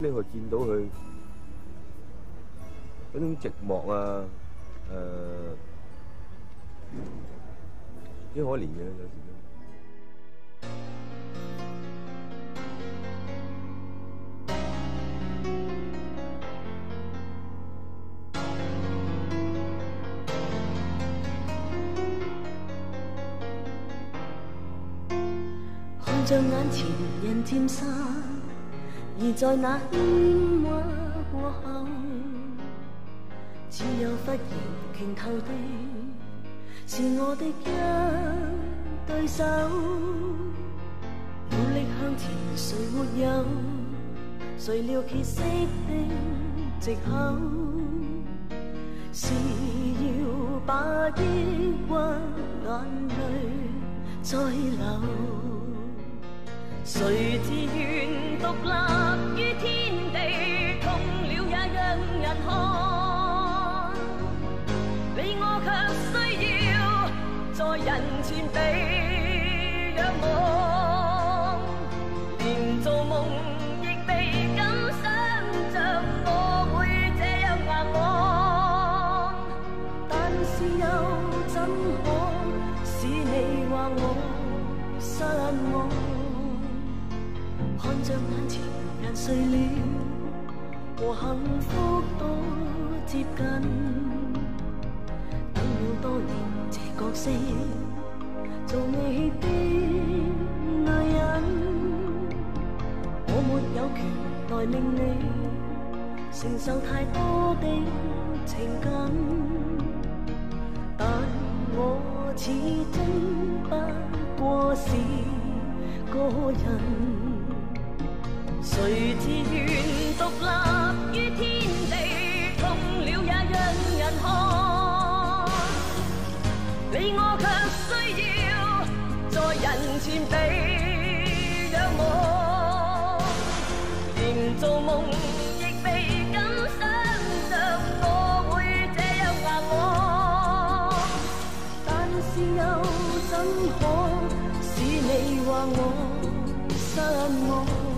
咧，佢見到佢嗰種寂寞啊，幾可憐嘅有時都。 看着眼前人漸散，而在那喧嘩過後，只有忽然傾透的，是我的一對手。努力向前，誰沒有？誰料歇息的藉口，是要把抑鬱眼淚再流。誰自願獨立於天地，痛了也讓人看。你我卻需要在人前被仰望，連做夢亦未敢想像我會這樣硬朗。但是又怎可使你話我失望？看着眼前人睡了，和幸福多接近。等了多年這角色，做你的女人，我沒有權來令你承受太多的情感，但我始終不過是個人。誰自願獨立於天地，痛了也讓人看。你我卻需要在人前被仰望，連做夢亦未敢想像我會這樣硬朗。但是又怎可使你話我失望？